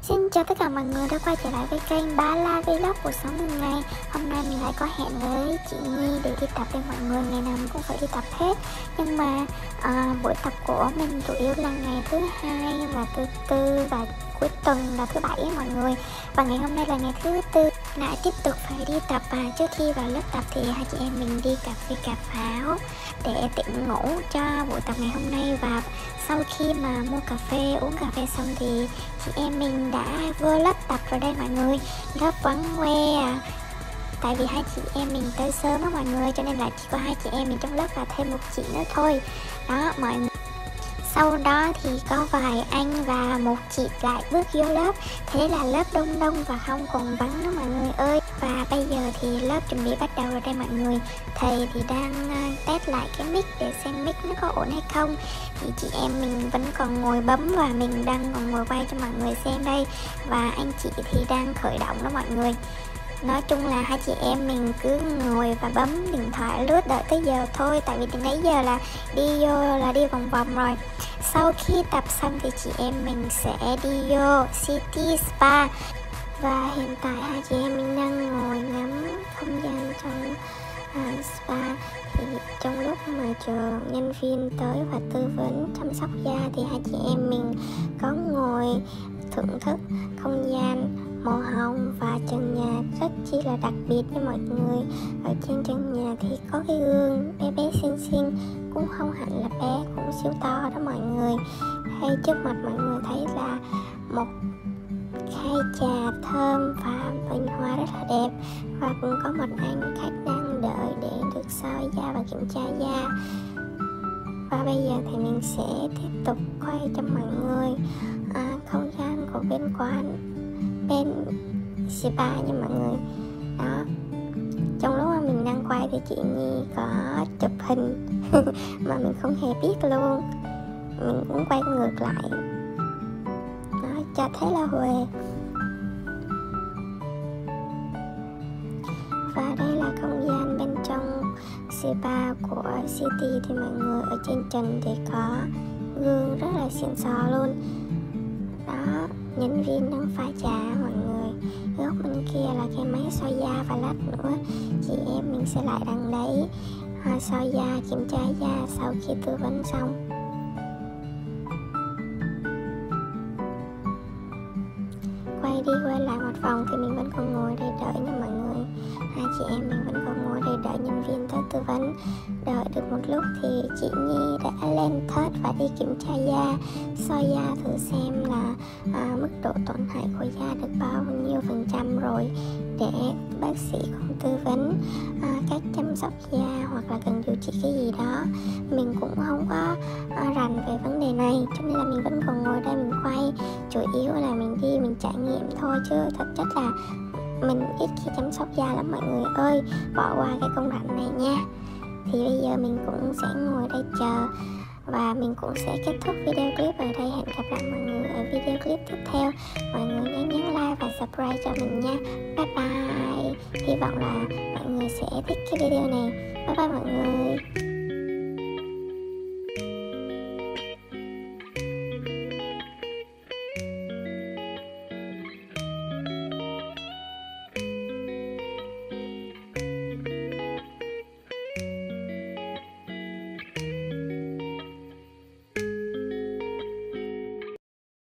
Xin chào tất cả mọi người đã quay trở lại với kênh Ba La Vlog cuộc sống thường ngày. Hôm nay mình lại có hẹn với chị Nhi để đi tập với mọi người. Ngày nào mình cũng phải đi tập hết. Nhưng mà buổi tập của mình chủ yếu là ngày thứ hai và thứ tư và cuối tuần là thứ bảy mọi người. Và ngày hôm nay là ngày thứ tư, lại tiếp tục phải đi tập. Và trước khi vào lớp tập thì hai chị em mình đi cà phê cà pháo để tỉnh ngủ cho buổi tập ngày hôm nay. Và sau khi mà mua cà phê, uống cà phê xong thì chị em mình đã vô lớp tập rồi đây mọi người. Lớp vắng hoe tại vì hai chị em mình tới sớm đó mọi người, cho nên là chỉ có hai chị em mình trong lớp và thêm một chị nữa thôi đó mọi người. Sau đó thì có vài anh và một chị lại bước vô lớp. Thế là lớp đông đông và không còn vắng đó mọi người ơi. Và bây giờ thì lớp chuẩn bị bắt đầu rồi đây mọi người. Thầy thì đang test lại cái mic để xem mic nó có ổn hay không. Thì chị em mình vẫn còn ngồi bấm và mình đang còn ngồi quay cho mọi người xem đây. Và anh chị thì đang khởi động đó mọi người. Nói chung là hai chị em mình cứ ngồi và bấm điện thoại lướt đợi tới giờ thôi. Tại vì từ nãy giờ là đi vô là đi vòng vòng rồi. Sau khi tập xong thì chị em mình sẽ đi vô City Spa. Và hiện tại hai chị em mình đang ngồi ngắm không gian trong spa. Thì trong lúc mà chờ nhân viên tới và tư vấn chăm sóc da thì hai chị em mình có ngồi thưởng thức không gian màu hồng và trần nhà rất chi là đặc biệt nha mọi người. Ở trên trần nhà thì có cái gương bé bé xinh xinh, cũng không hẳn là bé, cũng siêu to đó mọi người. Hay trước mặt mọi người thấy là một khay trà thơm và bình hoa rất là đẹp. Và cũng có một anh khách đang đợi để được soi da và kiểm tra da. Và bây giờ thì mình sẽ tiếp tục quay cho mọi người không gian của bên quán, bên spa nha mọi người đó. Trong lúc mà mình đang quay thì chị Nhi có chụp hình mà mình không hề biết luôn. Mình cũng quay ngược lại đó, cho thấy là Huệ. Và đây là không gian bên trong spa của City. Thì mọi người ở trên trần thì có gương rất là xịn sò luôn đó. Nhân viên đang pha trà mọi người. Góc bên kia là cái máy soi da, và lát nữa chị em mình sẽ lại đằng đấy soi da, kiểm tra da sau khi tư vấn xong. Quay đi quay lại một vòng thì mình vẫn còn ngồi đây đợi nha mọi người. Hai chị em mình vẫn còn ngồi đây đợi nhân viên tới tư vấn. Đợi được một lúc thì chị Nhi đã lên thớt và đi kiểm tra da, soi da thử xem là mức độ tổn hại của da được bao nhiêu % rồi, để bác sĩ còn tư vấn cách chăm sóc da hoặc là cần điều trị cái gì đó. Mình cũng không có rành về vấn đề này, cho nên là mình vẫn còn ngồi đây mình quay. Chủ yếu là mình đi mình trải nghiệm thôi, chứ thật chất là mình ít khi chăm sóc da lắm mọi người ơi. Bỏ qua cái công đoạn này nha. Thì bây giờ mình cũng sẽ ngồi đây chờ và mình cũng sẽ kết thúc video clip ở đây. Hẹn gặp lại mọi người ở video clip tiếp theo. Mọi người nhớ nhấn like và subscribe cho mình nha. Bye bye. Hy vọng là mọi người sẽ thích cái video này. Bye bye mọi người.